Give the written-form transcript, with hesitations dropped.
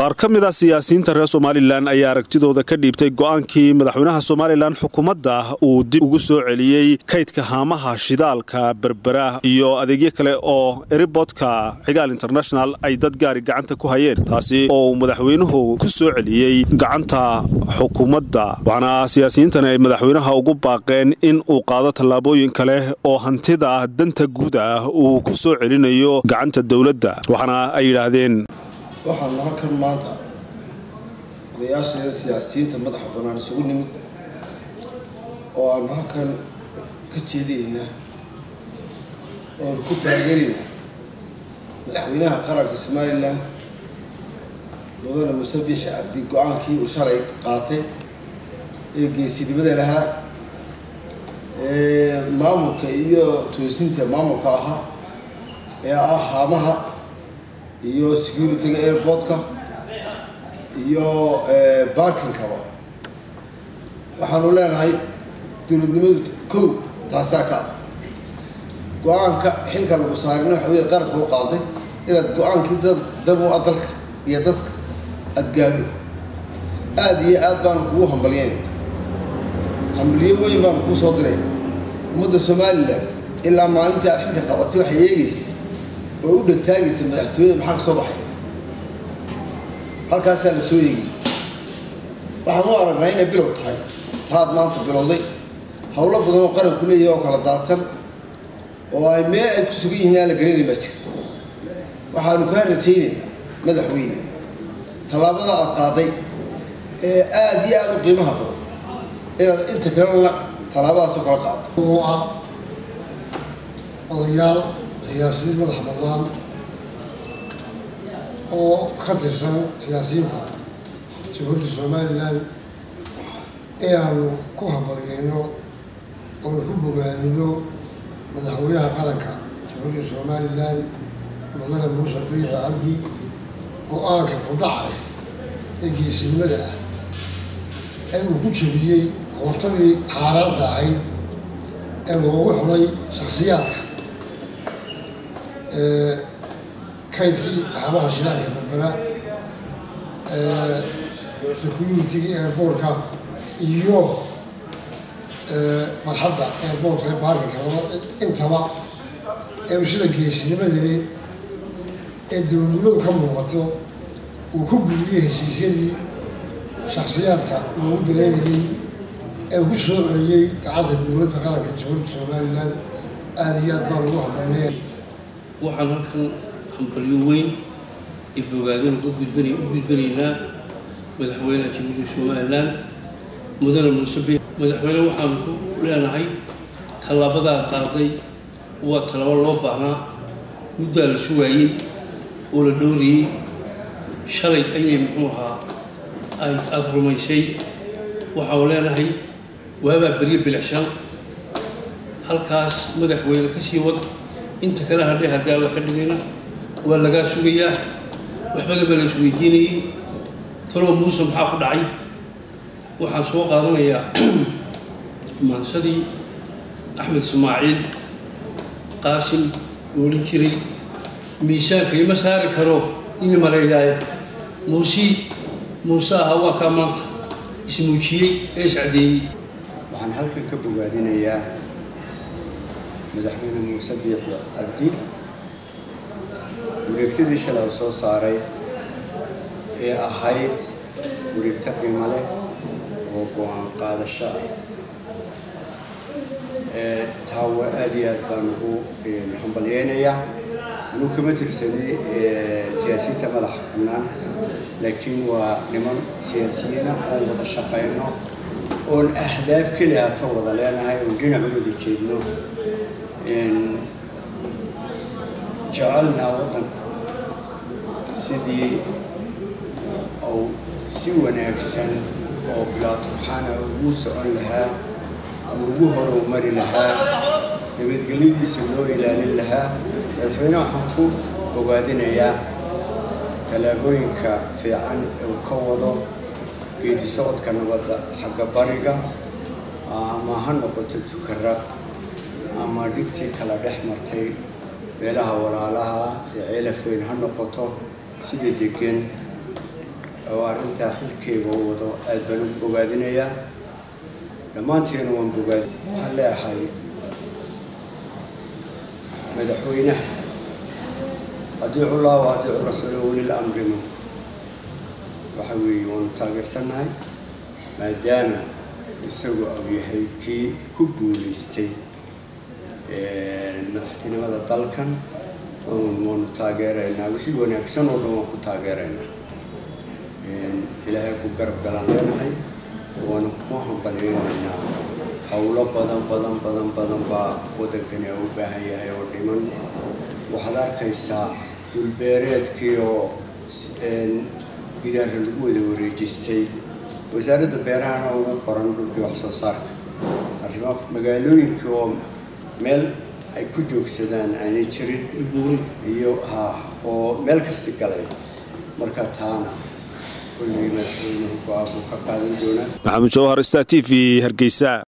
qaar ka mid ah siyaasiyiinta reer Somaliland ayaa aragtidooda ka dhiibtay go'aankii madaxweynaha Somaliland xukuumadda uu dib ugu soo celiyay kaydka haamaha shidaalka berbera iyo adeegyo kale oo airportka Cigaal International ay dad gaari gacanta ku hayeen taasi oo madaxweynuhu ku soo celiyay gacanta xukuumadda waxaana siyaasiyiintan ay madaxweynaha ugu baaqeen in uu qaado tallaabooyin kale oo hantida danta guud ah uu ku soo celinayo gacanta dawladda waxaana ay yiraahdeen waxaan halkan maanta odayaasha siyaasiyiinta madaxa bannaan isugu nimid oo aan halkan ka jeedinayna oo ku taageerayna madaxweynaha qaranka Somaliland mudane Muuse Biixi Cabdi go'aankii uu shalay qaatay ee geesinimada lahaa maamulka iyo toosinta maamulka ahaa ee haamaha iyo security airportka iyo parking kaba waxaanu leenahay dawladnimadu koow taasaa ka go'aanka xilka lagu saarino waxa weeye qaranka uu qaaday inaad go'aankii dan u dalka iyo dadka aad gaadho aad iyo aad baan kugu hambalyeyn hambalyo weyn baan kuu soo diray ummadda Somaliland ilaa maalintii aad xilka qabatay waxay eegaysaa oo u dhagtaagaysa madaxtooyada maxaa ka soo baxay halkaasaa la soo eegay waxaan u aragnaa inay bilow tahay taad maanta bilowday howlo badan oo qaranku leeyahay oo kala daadsan oo ay meel ay ku sugan yihiin aan la garanaynin baa jira waxaanu kaa rajaynaynaa madaxweyne tallaabada aad qaaday ee aad iyo aad u qiimaha badan inaad inta kalena tallaabadaasoo kala qaado oo ah odayaal siyaasiyiin madax bannaan oo ka tirsan siyaasiyiinta jamhuuriyadda Somaliland ayaanu ku hambalyeeyno oo ku bogaadino madaxweynaha qaranka jamhuuriyadda Somaliland mudane Muuse Biixi Cabdi go'aanka ku dhacay ee geesinimada ah ee uu ku jabiyey hootadii xaaraanta ahayd ee loogu xulay shakhsiyaadka kaydkii haamaha shidaalka berbera security airportka iyo marxadda airportka ee baarkinka intaba ee sida geesinimadani ee dawladnimadu ka muuqato uu ku guriyey heshiisyadii shakhsiyaadka loogu daleynayay ee ku soo celiyey gacanta dawladda qaranka jamhuuriyadda Somaliland aad iyo aad baan ugu hambalyeeyay waxaan halkan hambalyo weyn iyo bogaadin u gudbinaynaa madaxweynaha jamhuuriyadda Somaliland mudane Muuse Biixi madaxweyne waxaan ku leenahay tallaabada qaaday waa tallaabo loo baahnaa muddo la sugayay oo la dhowriyay shalay ayay muxuu ahaa aad rumaysay waxaan leenahay waaba bariye bilacshan halkaas madaxweyne ka sii wad inta kale hadii alla ka dhigayna waa laga sugayaa waxba la isweydiinayay talo Muuse maxaa ku dhacay waxaan soo qaadanayaa maansadii Axmed Ismaaciil Qaasim oo jiray miisaanka ima saari karo in maleeyahay Muuse waa ka maanta ismuujiyay ee sacdeeyay waxaan halkan ka bogaadinayaa madaxweyne Muuse Biixi Cabdi wareegtadii shalay soo saaray ee ahayd wareegta qiimo leh oo go'aan qaadasho taawa aad iyo aad baan ugu hambalyeynayaa anuu kama tirsanay siyaasiyiinta madaxa bannaan laakiin waa niman siyaasiyiin ah oo wada shaqayno oon ahdaaf keliya ta wada leenahay oon dhinacooda jeedno jecelnaa waddanka sidii uu si wanaagsan oo bilaa turxaana ugu socon lahaa ugu horumari lahaa nabadgelyadiisa loo ilaalin lahaa madaxweyne waxaan ku bogaadinayaa tallaabooyinka fiican uu ka wado geedi socodka nabadda xagga bariga ama ha noqoto tukara ama dhibtii kala dhex martay beelaha walaalaha ee ceelaf weyn ha noqoto sida degan oo arrintaa xilkeyga u wado aad baan ugu bogaadinayaa dhammaanteena waan bogaadin waxaan leeyahay madaxweynaha adiicu allah wa adiicu rasuula ulil amri minkum waxa weeye waanu taageersannahay maadaama isagu uu yahay kii ku guulaystay madaxtinimada dalkan waanu taageeraynaa wixii wanaagsan oo dhan waan ku taageeraynaa ilaahay ku garab galaan leenahay waanu ku hambalyeynaa howlo badan baa waddankani u baahan yahay oo dhiman waxaad arkaysaa dhulbeereedkii oo gidaarka lagu wada wareejistay wasaaradda beerahana ugu qoran dhulkii wax soo saarka arrimo magaalooyinkii oo meel ay ku joogsadaan aanay jirin iyo oo meel kasta galay marka taana kulligii madaxweynuhu go'aan buu ka qaadan doonaa maxamed jawhar, Star TV, Hargeysa.